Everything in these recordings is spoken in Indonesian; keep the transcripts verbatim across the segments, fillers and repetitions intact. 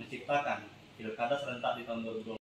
diciptakan pilkada serentak di tahun dua ribu dua puluh empat.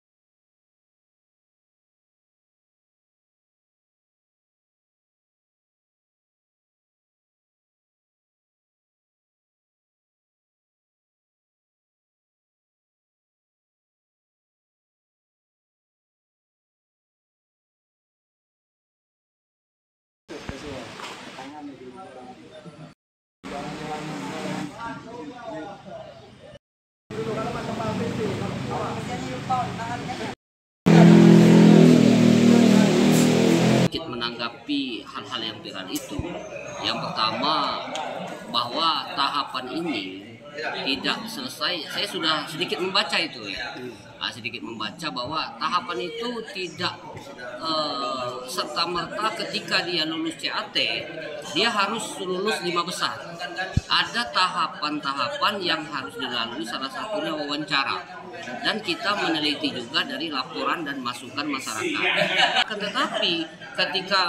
Sedikit menanggapi hal-hal yang viral itu, yang pertama bahwa tahapan ini tidak selesai. Saya sudah sedikit membaca itu ya, nah, sedikit membaca bahwa tahapan itu tidak uh, serta merta ketika dia lulus C A T dia harus lulus lima besar. Ada tahapan-tahapan yang harus dilalui, salah satunya wawancara, dan kita meneliti juga dari laporan dan masukan masyarakat. Tetapi ketika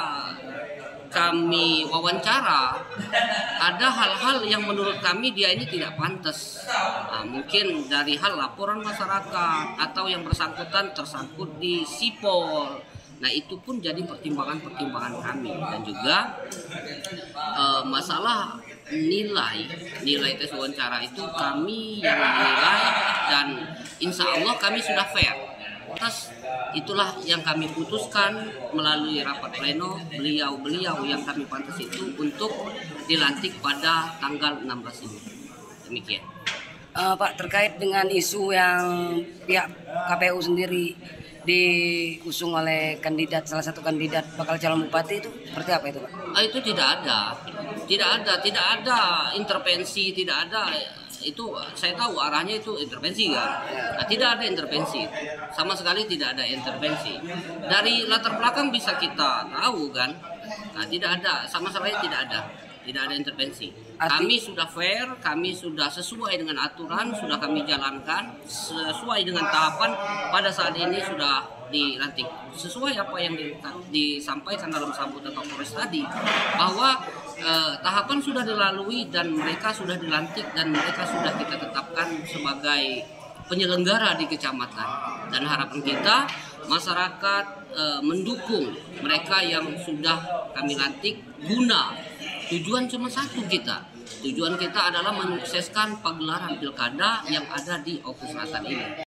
kami wawancara, ada hal-hal yang menurut kami dia ini tidak pantas. Nah, mungkin dari hal laporan masyarakat atau yang bersangkutan tersangkut di sipol. Nah, itu pun jadi pertimbangan-pertimbangan kami. Dan juga e, masalah nilai nilai tes wawancara itu kami yang menilai, dan insya Allah kami sudah fair. Atas itulah yang kami putuskan melalui rapat pleno, beliau-beliau yang kami pantas itu untuk dilantik pada tanggal enam belas ini. Demikian. Uh, Pak, terkait dengan isu yang pihak K P U sendiri diusung oleh kandidat, salah satu kandidat bakal calon bupati, itu seperti apa itu, Pak? Ah, itu tidak ada, tidak ada, tidak ada intervensi, tidak ada. Itu saya tahu arahnya itu intervensi kan. Nah, tidak ada intervensi, sama sekali tidak ada intervensi. Dari latar belakang bisa kita tahu kan. Nah, tidak ada, sama sekali tidak ada, tidak ada intervensi. Kami sudah fair, kami sudah sesuai dengan aturan, sudah kami jalankan sesuai dengan tahapan. Pada saat ini sudah dilantik sesuai apa yang disampaikan dalam sambutan Kapolres tadi, bahwa eh, tahapan sudah dilalui dan mereka sudah dilantik dan mereka sudah kita tetapkan sebagai penyelenggara di kecamatan. Dan harapan kita masyarakat eh, mendukung mereka yang sudah kami lantik, guna tujuan cuma satu kita. Tujuan kita adalah menyukseskan pagelaran pilkada yang ada di Oku Selatan ini.